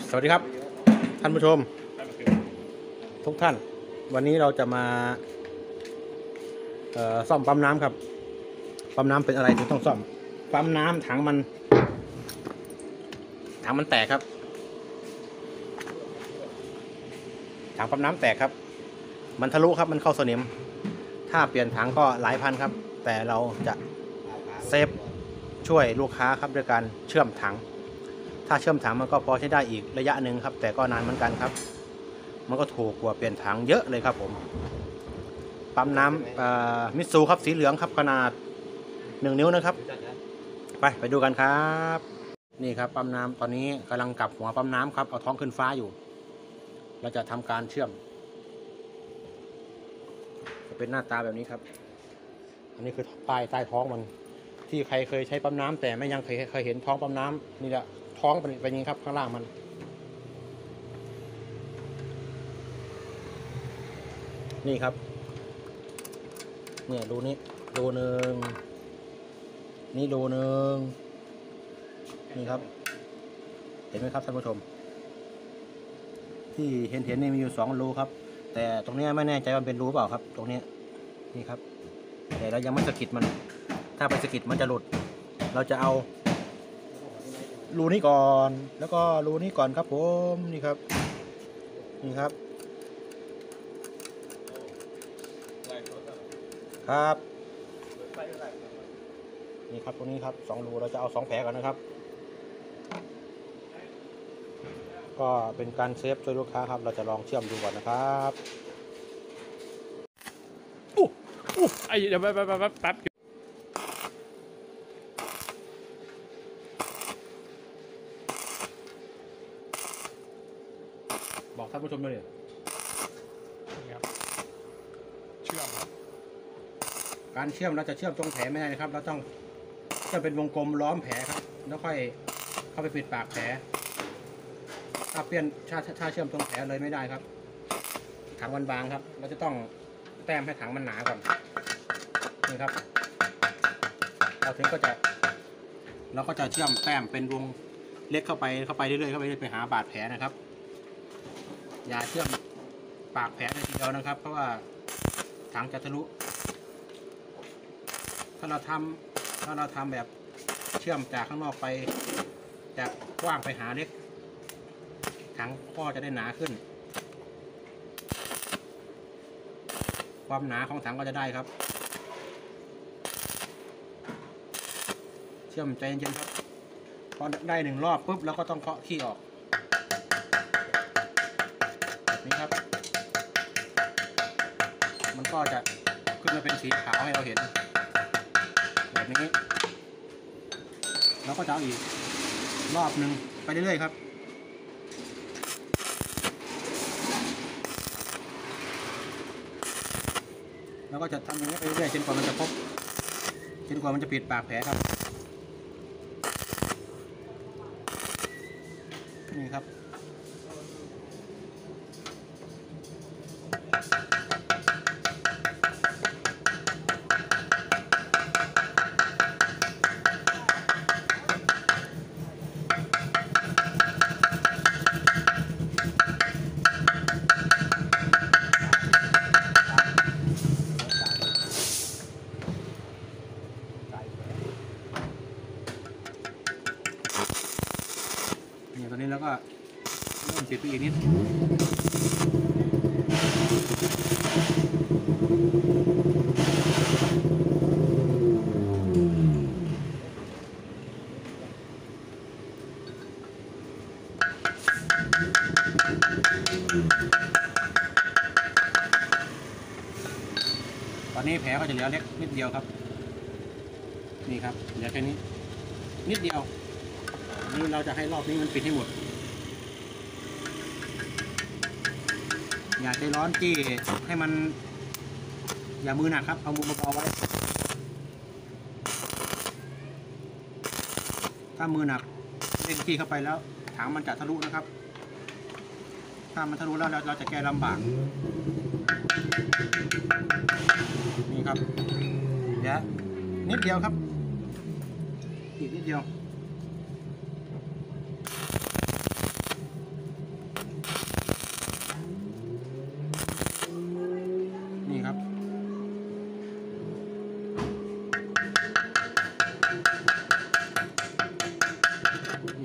สวัสดีครับท่านผู้ชมทุกท่านวันนี้เราจะมาซ่อมปั๊มน้ำครับปั๊มน้ำเป็นอะไรถึงต้องซ่อมปั๊มน้ำถังมันแตกครับถังปั๊มน้ำแตกครับมันทะลุครับมันเข้าสนิมถ้าเปลี่ยนถังก็หลายพันครับแต่เราจะเซฟช่วยลูกค้าครับด้วยการเชื่อมถังถ้าเชื่อมถังมันก็พอใช้ได้อีกระยะหนึ่งครับแต่ก็นานเหมือนกันครับมันก็ถูกกว่าเปลี่ยนถังเยอะเลยครับผมปั๊มน้ำมิตซูครับสีเหลืองครับขนาด1 นิ้วนะครับไปดูกันครับนี่ครับปั๊มน้ำตอนนี้กำลังกลับหัวปั๊มน้ำครับเอาท้องขึ้นฟ้าอยู่เราจะทำการเชื่อมจะเป็นหน้าตาแบบนี้ครับอันนี้คือป้ายใต้ท้องมันที่ใครเคยใช้ปั๊มน้ำแต่ไม่ยังเคยเห็นท้องปั๊มน้ำนี่แหละท้องเป็นอย่างนี้ครับข้างล่างมันนี่ครับเนี่ยรูนี้รูหนึ่งนี่รูหนึ่งนี่ครับเห็นไหมครับท่านผู้ชมที่เห็นนี่มีอยู่2 รูครับแต่ตรงนี้ไม่แน่ใจว่าเป็นรูเปล่าครับตรงนี้นี่ครับแต่เรายังไม่สะกิดมันถ้าไปสะกิดมันจะหลุดเราจะเอารูนี้ก่อนแล้วก็รูนี้ก่อนครับผมนี่ครับครับนี่ครับตรงนี้ครับ2 รูเราจะเอา2 แผลก่อนนะครับก็เป็นการเซฟช่วยลูกค้าครับเราจะลองเชื่อมดูก่อนนะครับเดี๋ยวแป๊บบอกท่านผู้ชมด้วยครับเชื่อมครับการเชื่อมเราจะเชื่อมตรงแผลไม่ได้นะครับเราต้องจะเป็นวงกลมล้อมแผลครับแล้วค่อยเข้าไปปิดปากแผลถ้าเปลี่ยนถ้าเชื่อมตรงแผลเลยไม่ได้ครับถังมันบางครับเราจะต้องแต้มให้ถังมันหนาก่อนนี่ครับเราก็จะเชื่อมแต้มเป็นวงเล็กเข้าไปเรื่อยๆไปหาบาดแผลนะครับอย่าเชื่อมปากแผลเลยทีเดียวนะครับเพราะว่าถังจะทะลุถ้าเราทำแบบเชื่อมจากข้างนอกไปจากกว้างไปหาเล็กถังก็จะได้หนาขึ้นความหนาของถังก็จะได้ครับเชื่อมใจเย็นๆครับพอได้1 รอบปุ๊บเราก็ต้องเคาะขี้ออกแบบนี้ครับมันก็จะขึ้นมาเป็นสีขาวให้เราเห็นแบบนี้เราก็จะเอาอีกรอบหนึ่งไปเรื่อยๆครับแล้วก็จะทำอย่างนี้ไปเรื่อยๆจนกว่ามันจะครบจนกว่ามันจะปิดปากแผลครับนี่ครับตอนนี้แล้วก็เริ่มติดไปอีกนิดตอนนี้แผลก็จะเหลือเล็กนิดเดียวครับนี่ครับเหลือแค่นี้นิดเดียวนี่เราจะให้รอบนี้มันปิดให้หมดอย่าใจร้อนจี้ให้มันอย่ามือหนักครับเอามือเบาๆไว้ถ้ามือหนักเล่นจี้เข้าไปแล้วถังมันจะทะลุนะครับถ้ามันทะลุแล้วเราจะแก้ลำบากนี่ครับเดี๋ยวนิดเดียวครับอีกนิดเดียว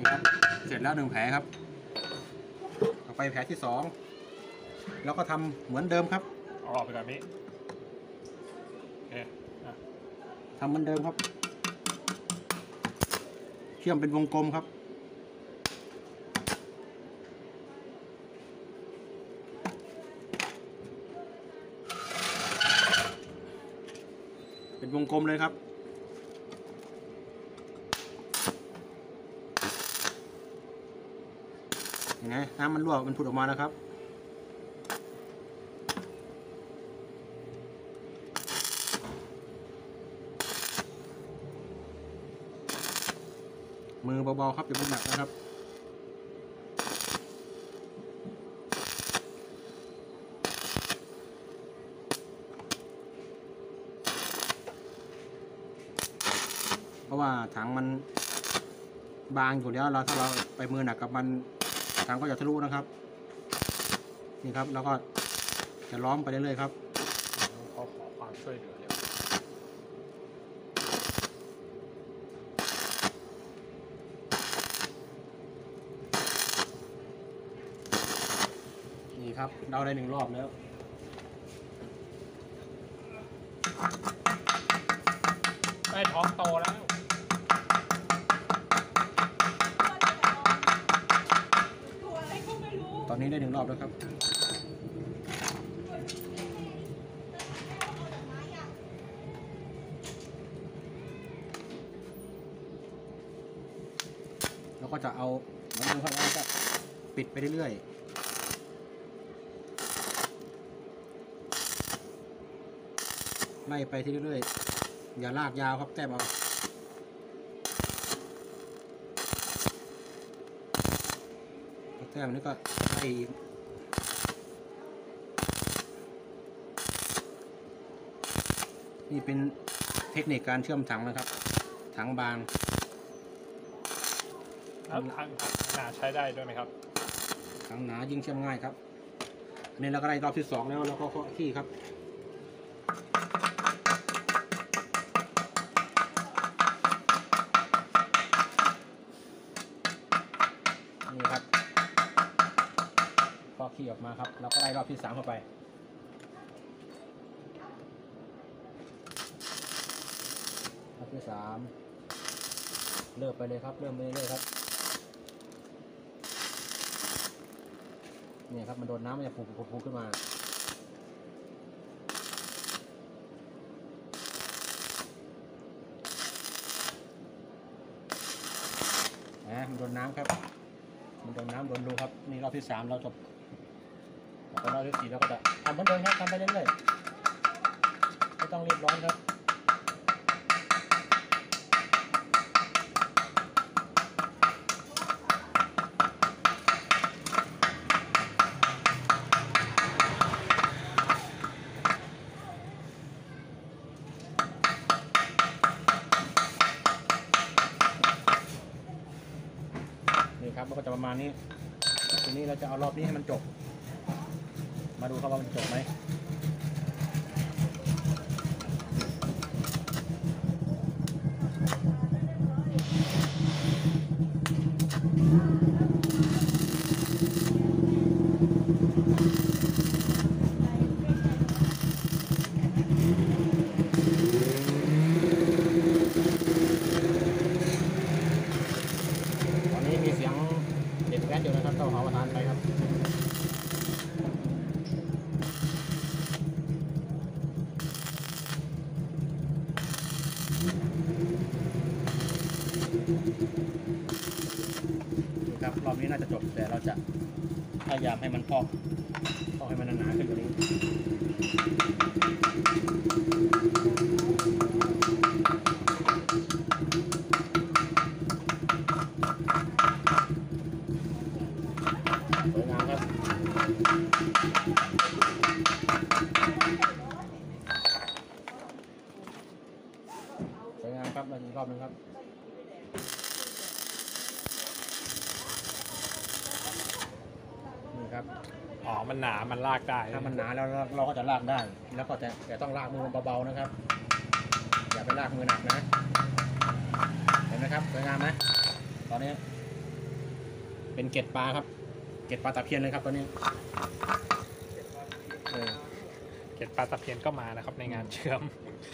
ครับเสร็จแล้ว1 แผลครับต่อไปแผลที่2แล้วก็ทำเหมือนเดิมครับเอาออกไปแบบนี้โอเคอ่ะทำเหมือนเดิมครับเชื่อมเป็นวงกลมครับเป็นวงกลมเลยครับเห็นไหมน้ำมันรั่วมันผุดออกมาแล้วครับมือเบาๆครับอย่าไปหนักนะครับเพราะว่าถังมันบางอยู่แล้วถ้าเราไปมือหนักกับมันถังก็จะทะลุนะครับนี่ครับแล้วก็จะล้อมไปเรื่อยๆครับเขาขอความช่วยเหลือเร็วนี่ครับเดาได้1 รอบแล้วได้ท้องโตแล้วตัวอะไรก็ไม่รู้ตอนนี้ได้1 รอบแล้วครับเราก็จะเอาเหมือนเดิมครับแล้วก็ปิดไปเรื่อยๆไล่ไปที่เรื่อยๆอย่าลากยาวครับแต้มเอาแต้มนี้ก็ไล่อีกนี่เป็นเทคนิคการเชื่อมถังนะครับถังบางแล้วทางหนาใช้ได้ด้วยไหมครับถังหนายิ่งเชื่อมง่ายครับอันนี้เราก็ได้รอบที่2แล้วเราก็เคาะที่ครับนี่ครับเคาะขี้ออกมาครับเราก็ได้รอบที่3เข้าไปรอบที่3เริ่มไปเลยครับเริ่มไปเรื่อยๆครับนี่ครับมันโดนน้ำมันจะฟูขึ้นมามันโดนน้ำครับมันโดนน้ำโดนรูครับนี่รอบที่3เราจบต่อไปรอบที่4เราก็จะทำเหมือนเดิมครับทำไปเรื่อยๆไม่ต้องรีบร้อนครับนี่ครับมันก็จะประมาณนี้ทีนี้เราจะเอารอบนี้ให้มันจบมาดูครับว่ามันจบไหมตอนนี้มีเสียงเด็กแว้นอยู่นะครับต้องขอประทานไปครับนี่ครับรอบนี้น่าจะจบแต่เราจะพยายามให้มันพอกให้มันหนาๆขึ้นกว่านี้สวยงามครับสวยงามครับมาอีกรอบหนึ่งครับนี่ครับอ๋อ มันหนา มันลากได้ถ้ามันหนาแล้วเราก็จะลากได้ แล้วก็แต่ต้องลากมือเบาๆนะครับ อย่าไปลากมือหนักนะ เห็นไหมครับสวยงามไหมตอนนี้เป็นเกล็ดปลาครับ เกล็ดปลาตะเพียนเลยครับตัวนี้เออเกล็ดปลาตะเพียนก็มานะครับในงานเชื่อม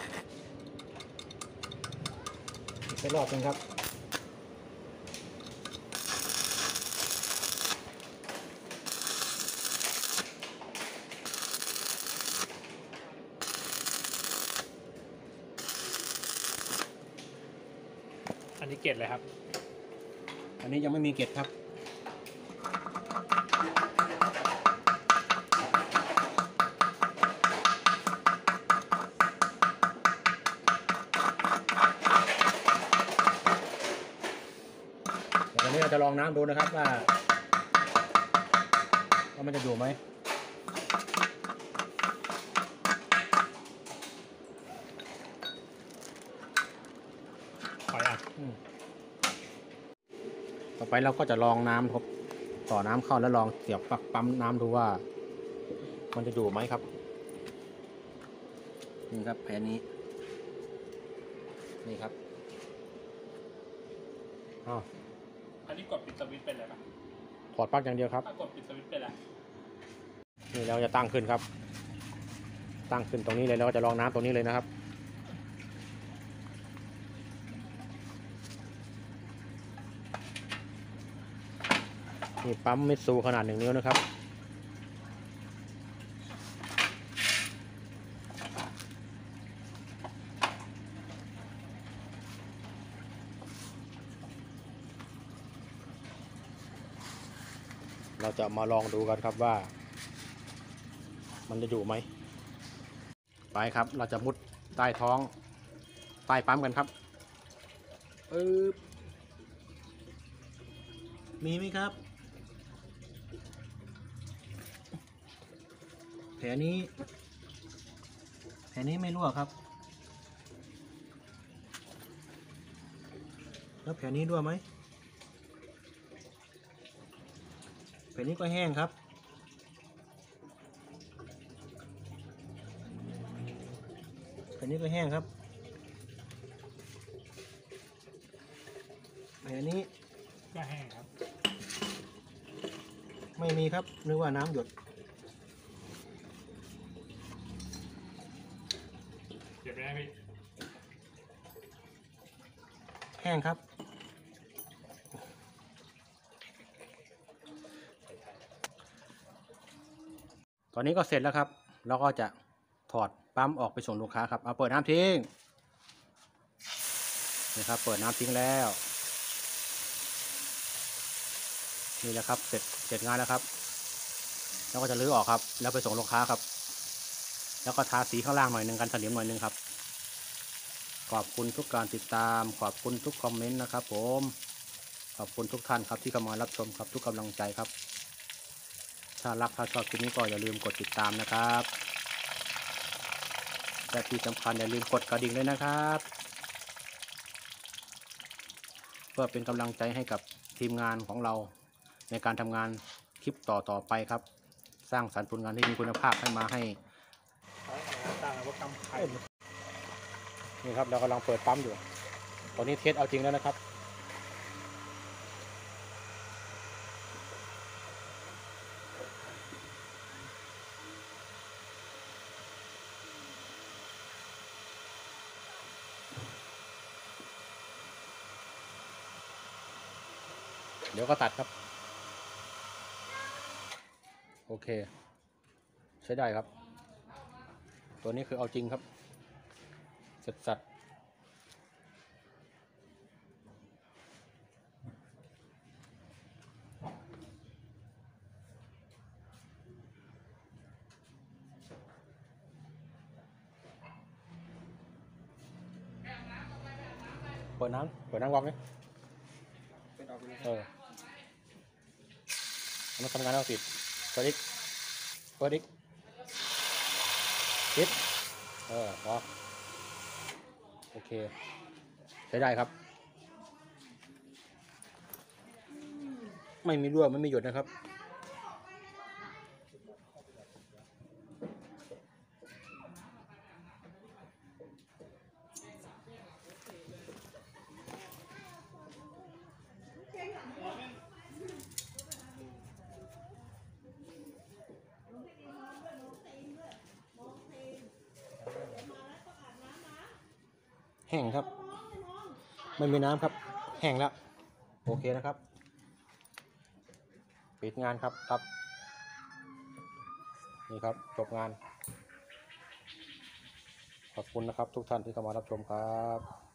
อีกสักรอบหนึงครับอันนี้เกล็ดเลยครับอันนี้ยังไม่มีเกล็ดครับเดี๋ยววันนี้เราจะลองน้ำดูนะครับว่ามันจะอยู่ไหมขออ่ะต่อไปเราก็จะลองน้ำครับต่อน้ำเข้าแล้วลองเสียบปลั๊กปั๊มน้ำดูว่า มันจะอยู่ไหมครับนี่ครับแผนนี้นี่ครับอ้าวอันนี้กดปิดสวิตช์ไปเลยปะถอดปลั๊กอย่างเดียวครับถ้ากดปิดสวิตช์ไปแล้วนี่เราจะตั้งขึ้นครับ ตั้งขึ้นตรงนี้เลยแล้วก็จะลองน้ำตรงนี้เลยนะครับนี่ปั๊มมิตซูขนาด1 นิ้วนะครับเราจะมาลองดูกันครับว่า มันจะอยู่ไหมไปครับเราจะมุดใต้ท้องใต้ปั๊มกันครับมีไหมครับแผลนี้ไม่รั่วครับแล้วแผลนี้รั่วไหมแผลนี้ก็แห้งครับแผลนี้ก็แห้งครับแผลนี้ก็แห้งครับไม่มีครับนึกว่าน้ำหยดเก็บไว้ให้พี่แห้งครับตอนนี้ก็เสร็จแล้วครับแล้วก็จะถอดปั๊มออกไปส่งลูกค้าครับเอาเปิดน้ำทิ้งนี่ครับเปิดน้ำทิ้งแล้วนี่แหละครับเสร็จงานแล้วครับแล้วก็จะลื้อออกครับแล้วไปส่งลูกค้าครับแล้วก็ทาสีข้างล่างหน่อยหนึ่งกันสนิมหน่อยหนึ่งครับขอบคุณทุกการติดตามขอบคุณทุกคอมเมนต์นะครับผมขอบคุณทุกท่านครับที่เข้ามารับชมครับทุกกำลังใจครับถ้ารักถ้าชอบคลิปนี้ก็อย่าลืมกดติดตามนะครับและที่สำคัญอย่าลืมกดกระดิ่งเลยนะครับเพื่อเป็นกำลังใจให้กับทีมงานของเราในการทำงานคลิปต่อไปครับสร้างสรรค์ผลงานที่มีคุณภาพให้มาให้ต่างว่ากำไข่นี่ครับเรากำลังเปิดปั๊มอยู่ตอนนี้เทสเอาจริงแล้วนะครับเดี๋ยวก็ตัดครับโอเคใช้ได้ครับตัวนี้คือเอาจริงครับเสร็จสัตว์เปิดน้ำวางไหมมันทำงานแล้วปิดเปิดอีกปิดพอโอเคใช้ได้ครับไม่มีรั่วไม่มีหยดนะครับแห้งครับ ไม่มีน้ำครับ แห้งแล้ว โอเคนะครับ ปิดงานครับ นี่ครับจบงาน ขอบคุณนะครับทุกท่านที่เข้ามารับชมครับ